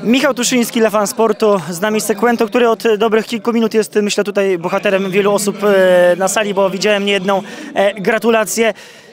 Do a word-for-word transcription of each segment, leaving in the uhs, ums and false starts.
Michał Tuszyński, dla Fan Sportu, z nami Sekwento, który od dobrych kilku minut jest, myślę, tutaj bohaterem wielu osób na sali, bo widziałem niejedną gratulację.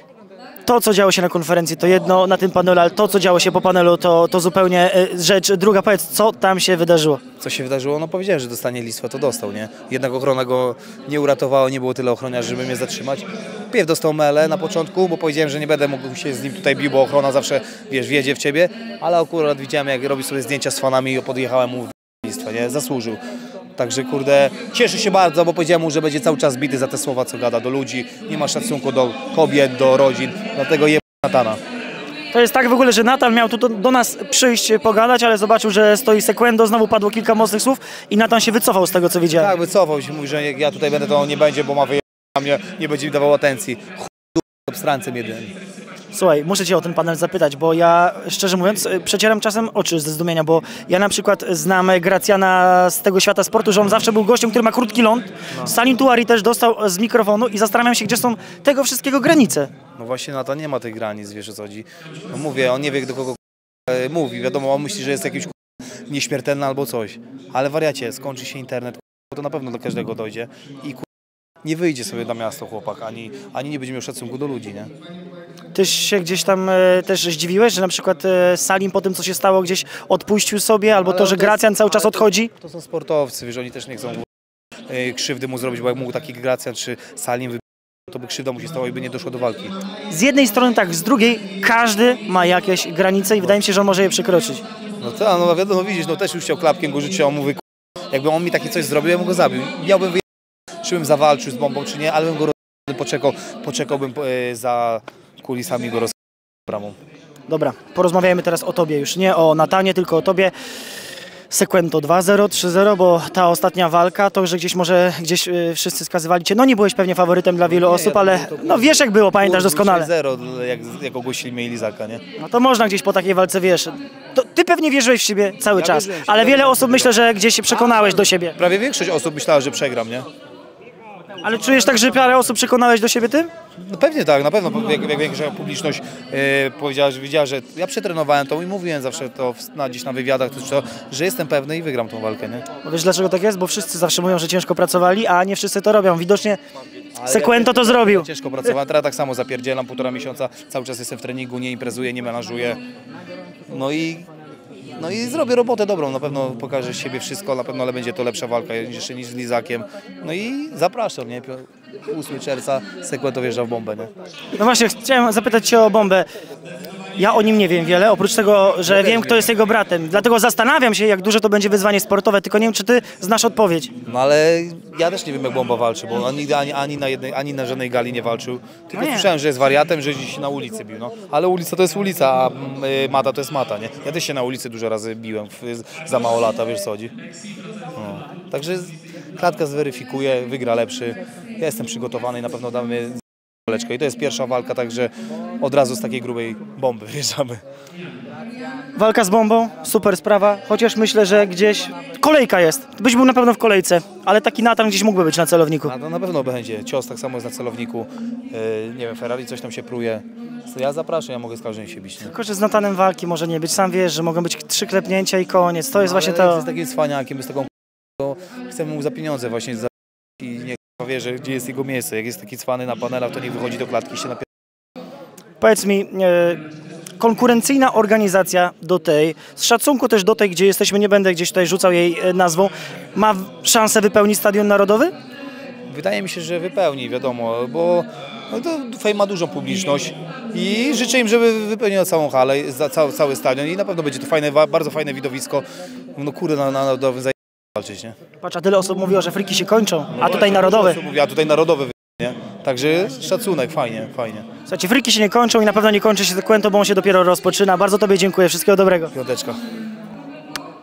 To, co działo się na konferencji, to jedno, na tym panelu, ale to, co działo się po panelu, to, to zupełnie rzecz druga. Powiedz, co tam się wydarzyło? Co się wydarzyło? No powiedziałem, że dostanie listwę, to dostał, nie? Jednak ochrona go nie uratowała, nie było tyle ochroniarzy, żeby mnie zatrzymać. Pierw dostał mele na początku, bo powiedziałem, że nie będę mógł się z nim tutaj bił, bo ochrona zawsze, wiesz, wjedzie w ciebie, ale akurat widziałem, jak robi sobie zdjęcia z fanami i podjechałem mu w listwę, nie? Zasłużył. Także kurde, cieszę się bardzo, bo powiedziałem mu, że będzie cały czas bity za te słowa, co gada do ludzi. Nie ma szacunku do kobiet, do rodzin, dlatego je Natana. To jest tak w ogóle, że Natan miał tu do, do nas przyjść, pogadać, ale zobaczył, że stoi Sekwento, znowu padło kilka mocnych słów i Natan się wycofał z tego, co widziałem. Tak, wycofał się, mówi, że jak ja tutaj będę, to on nie będzie, bo ma wyjechać mnie, nie będzie mi dawał atencji. Chuj, obstrancem jeden. Słuchaj, muszę cię o ten panel zapytać, bo ja, szczerze mówiąc, przecieram czasem oczy ze zdumienia, bo ja na przykład znam Gracjana z tego świata sportu, że on zawsze był gościem, który ma krótki ląd. No. Salim Touahri też dostał z mikrofonu i zastanawiam się, gdzie są tego wszystkiego granice. No właśnie, Natan nie ma tych granic, wiesz o co chodzi. No mówię, on nie wie, do kogo mówi, wiadomo, on myśli, że jest jakiś nieśmiertelny albo coś. Ale wariacie, skończy się internet, to na pewno do każdego dojdzie i nie wyjdzie sobie na miasto chłopak, ani, ani nie będzie miał szacunku do ludzi, nie? Ty się gdzieś tam e, też zdziwiłeś, że na przykład e, Salim po tym, co się stało, gdzieś odpuścił sobie, albo ale to, że Gracjan cały czas odchodzi? To, to są sportowcy, wiesz, oni też nie chcą e, krzywdy mu zrobić, bo jak mógł taki Gracjan czy Salim wybić, to by krzywda mu się stała i by nie doszło do walki. Z jednej strony tak, z drugiej każdy ma jakieś granice i wydaje mi się, że on może je przekroczyć. No tak, no wiadomo, widzisz, no też już chciał klapkiem go rzucić, a on mówi, jakby on mi takie coś zrobił, ja bym go zabił. Miałbym wyjechać, czy bym zawalczył z bombą, czy nie, ale bym go roz... poczekał, poczekałbym e, za kulisami go roz... bramą. Dobra, porozmawiajmy teraz o tobie już, nie o Natanie, tylko o tobie. Sekwento dwa zero, trzy zero, bo ta ostatnia walka, to, że gdzieś może gdzieś y, wszyscy skazywali cię, no nie byłeś pewnie faworytem dla wielu nie, osób, ale to, no wiesz jak było, pamiętasz doskonale. zero, jak, jak ogłosili mnie Lizaka, nie? No to można gdzieś po takiej walce, wiesz, to ty pewnie wierzyłeś w siebie cały ja czas, ale wiele osób myślę, że gdzieś się przekonałeś do siebie. Prawie większość osób myślała, że przegram, nie? Ale czujesz tak, że parę osób przekonałeś do siebie tym? No pewnie tak, na pewno, jak, jak większa publiczność e, powiedziała, że widziała, że ja przetrenowałem to i mówiłem zawsze to w, na, gdzieś na wywiadach, to, że jestem pewny i wygram tą walkę, nie? No wiesz dlaczego tak jest? Bo wszyscy zawsze mówią, że ciężko pracowali, a nie wszyscy to robią. Widocznie ale Sekwento ja to zrobił. Ja ciężko pracowałem, teraz tak samo zapierdzielam półtora miesiąca, cały czas jestem w treningu, nie imprezuję, nie menażuję. No i No i zrobię robotę dobrą, na pewno pokażę siebie wszystko, na pewno ale będzie to lepsza walka jeszcze niż z Lizakiem. No i zapraszam, nie? ósmego czerwca Sekwento wjeżdża w bombę, nie? No właśnie, chciałem zapytać cię o bombę. Ja o nim nie wiem wiele, oprócz tego, że ja wiem, kto jest jego bratem. Dlatego zastanawiam się, jak duże to będzie wyzwanie sportowe, tylko nie wiem, czy ty znasz odpowiedź. No ale ja też nie wiem, jak Bomba walczy, bo on nigdy ani, ani, na, jednej, ani na żadnej gali nie walczył. Tylko no słyszałem, że jest wariatem, że gdzieś się na ulicy bił, no. Ale ulica to jest ulica, a y, mata to jest mata, nie? Ja też się na ulicy dużo razy biłem, w, za mało lata, wiesz co chodzi. No. Także klatka zweryfikuje, wygra lepszy. Ja jestem przygotowany i na pewno damy waleczkę. I to jest pierwsza walka, także od razu z takiej grubej bomby wjeżdżamy. Walka z bombą, super sprawa, chociaż myślę, że gdzieś kolejka jest. Byś był na pewno w kolejce, ale taki Natan gdzieś mógłby być na celowniku. Na, na pewno będzie. Cios tak samo jest na celowniku. Yy, nie wiem, Ferrari coś tam się pruje. Ja zapraszam, ja mogę z każdym się bić. Nie? Tylko, że z Natanem walki może nie być. Sam wiesz, że mogą być trzy klepnięcia i koniec. To jest no, właśnie to. Z takim cwaniakiem, z taką to chcemy mu za pieniądze właśnie za... i niech wie, że gdzie jest jego miejsce. Jak jest taki cwany na panelach, to niech wychodzi do klatki i się napiera. Powiedz mi, e, konkurencyjna organizacja do tej, z szacunku też do tej, gdzie jesteśmy, nie będę gdzieś tutaj rzucał jej nazwą, ma szansę wypełnić Stadion Narodowy? Wydaje mi się, że wypełni, wiadomo, bo no to Fame ma dużą publiczność i życzę im, żeby wypełniła całą halę, cały, cały stadion i na pewno będzie to fajne, bardzo fajne widowisko. No kurde, na narodowym zaj... walczyć, nie? Patrz, a tyle osób mówiło, że friki się kończą, a tutaj narodowe. Mówi, a tutaj narodowy, nie? Także szacunek, fajnie, fajnie. Słuchajcie, friki się nie kończą i na pewno nie kończy się Sekwento, bo on się dopiero rozpoczyna. Bardzo tobie dziękuję, wszystkiego dobrego. Piąteczka.